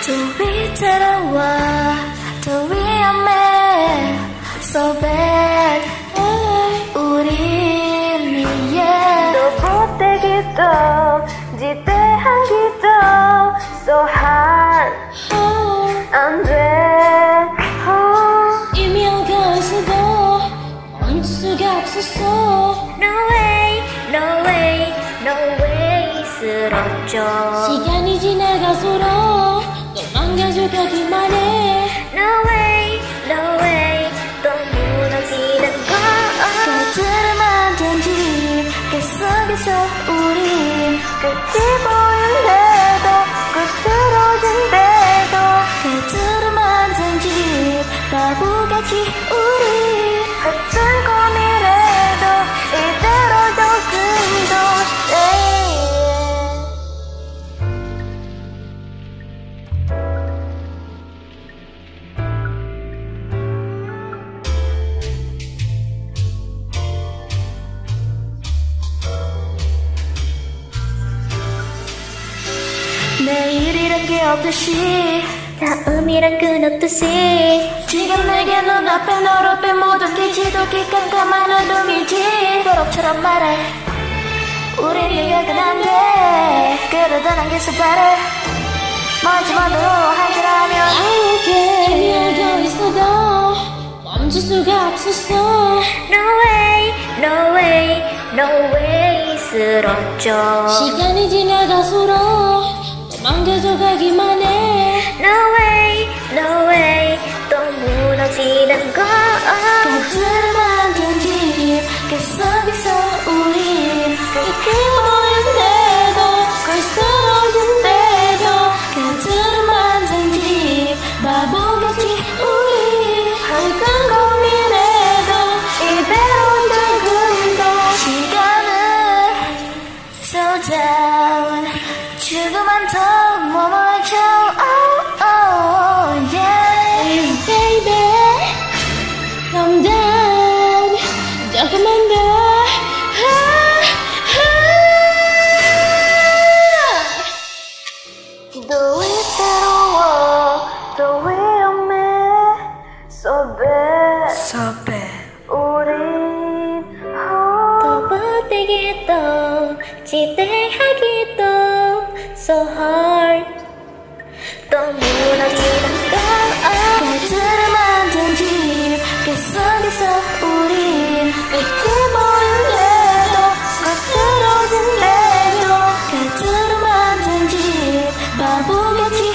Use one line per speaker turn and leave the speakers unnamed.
또 위태로워 또 위험해 So bad 우린 yeah 또 보태기도 지대하기도 So hard 안돼
이미 어겨 있어도 멈출 수가 없었어
No way no way no way 쓰러져
시간이 지나가서로 또 망가져가기만 해
No way no way 또 무너지는 거 곁을 만든 집 계속해서 우린 끝이 보일래도 끝으로진대도 곁을 만든 집 바보같이 우리 같은 고민해도 이대로 조금 더 내일이란 게 없듯이 다음이란 끝없듯이 지금 내게 눈앞에 너로 모든 게 지독히 깜깜한 어둠이지 버럭처럼 말해 우린 이해가 안돼 그러다 난 계속 바래 멀지만도 할 거라면
이미 알고 있어도 멈출 수가 없었어
No way no way no way 쓰러져
시간이 지나가서로 망가져가기만 해
No way, no way 또 무너지는 거 곁을 만든 집 계속해서 우린 끝이 보인대도 끌스러진대도 곁을 만든 집 바보같이 우리 항상 고민해도 이대로 조금 더 시간을 slow down 조금만 더 머물러줘 oh, oh, yeah
Baby Calm down 조금만 더
또 위태로워 또 위험해 So bad So bad 우린 더 버티기도 지대하기도 So hard 또 무너지는 거 곁을 만든 집 계속해서 우린 끝이 보일래도 끝으로진대도 곁을 만든 집 바보같이